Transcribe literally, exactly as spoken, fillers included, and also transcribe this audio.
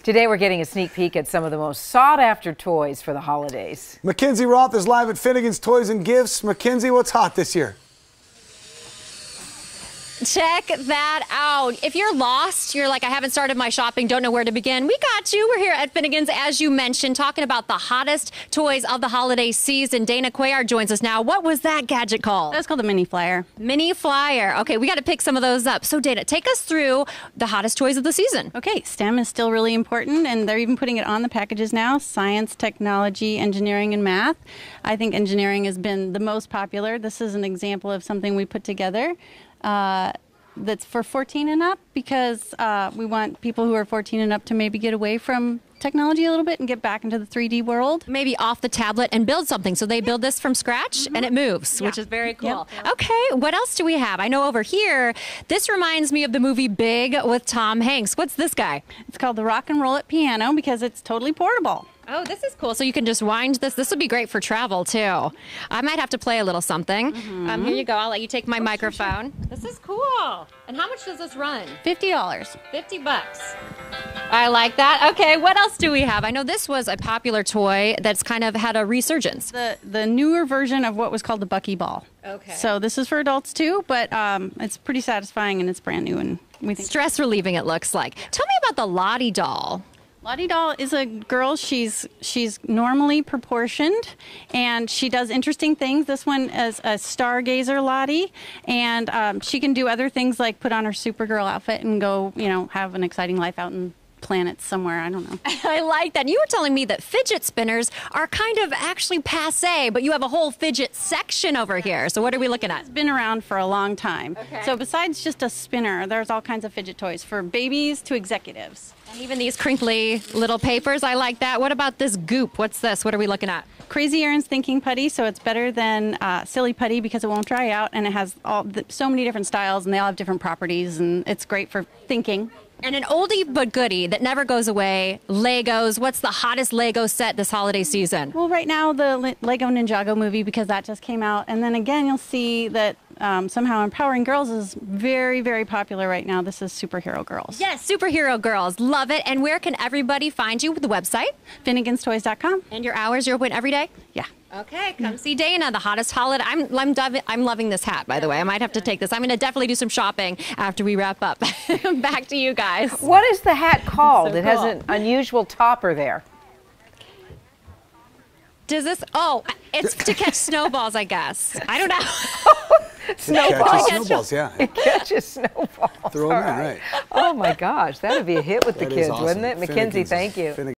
Today we're getting a sneak peek at some of the most sought-after toys for the holidays. Mackenzie Roth is live at Finnegan's Toys and Gifts. Mackenzie, what's hot this year? Check that out. If you're lost, you're like, I haven't started my shopping, don't know where to begin, we got you. We're here at Finnegan's, as you mentioned, talking about the hottest toys of the holiday season. Dana Cuellar joins us now. What was that gadget called? That's called the Mini Flyer. Mini Flyer. Okay, we got to pick some of those up. So, Dana, take us through the hottest toys of the season. Okay, STEM is still really important, and they're even putting it on the packages now. Science, technology, engineering, and math. I think engineering has been the most popular. This is an example of something we put together. Uh, that's for fourteen and up, because uh, we want people who are fourteen and up to maybe get away from technology a little bit and get back into the three D world. Maybe off the tablet and build something. So they build this from scratch mm-hmm. and it moves, yeah. which is very cool. Yep. Okay, what else do we have? I know over here, this reminds me of the movie Big with Tom Hanks. What's this guy? It's called the Rock and Roll It Piano because it's totally portable. Oh, this is cool. So you can just wind this. This would be great for travel, too. I might have to play a little something. Mm-hmm. Um, here you go. I'll let you take my oh, microphone. Sure, sure. This is cool. And how much does this run? fifty dollars. fifty bucks. I like that. Okay, what else do we have? I know this was a popular toy that's kind of had a resurgence. The, the newer version of what was called the Bucky Ball. Okay. So this is for adults, too, but um, it's pretty satisfying and it's brand new. And we think stress relieving, it looks like. Tell me about the Lottie doll. Lottie doll is a girl. She's she's normally proportioned, and she does interesting things. This one is a stargazer Lottie, and um, she can do other things like put on her Supergirl outfit and go, you know, have an exciting life out in planets somewhere. I don't know. I like that. You were telling me that fidget spinners are kind of actually passe, but you have a whole fidget section over here. So what are we looking at? It's been around for a long time. Okay. So besides just a spinner, there's all kinds of fidget toys for babies to executives. And even these crinkly little papers, I like that. What about this goop? What's this? What are we looking at? Crazy Aaron's Thinking Putty, so it's better than uh, Silly Putty because it won't dry out, and it has all the, so many different styles, and they all have different properties, and it's great for thinking. And an oldie but goodie that never goes away, Legos. What's the hottest Lego set this holiday season? Well, right now, the Le Lego Ninjago movie, because that just came out. And then again, you'll see that um, somehow Empowering Girls is very, very popular right now. This is Superhero Girls. Yes, Superhero Girls. Love it. And where can everybody find you with the website? Finnegans Toys dot com. And your hours, you're open every day? Yeah. Okay, come see Dana, the hottest holiday. I'm, I'm, I'm loving this hat, by the way. I might have to take this. I'm going to definitely do some shopping after we wrap up. Back to you guys. What is the hat called? So it cool. has an unusual topper there. Does this? Oh, it's to catch snowballs, I guess. I don't know. Snowballs. Catches snowballs, yeah. It catches snowballs. Throw them in, right. Oh my gosh, that would be a hit with that the kids, awesome. wouldn't it? Mackenzie, Finnegan's thank you. Finnegan.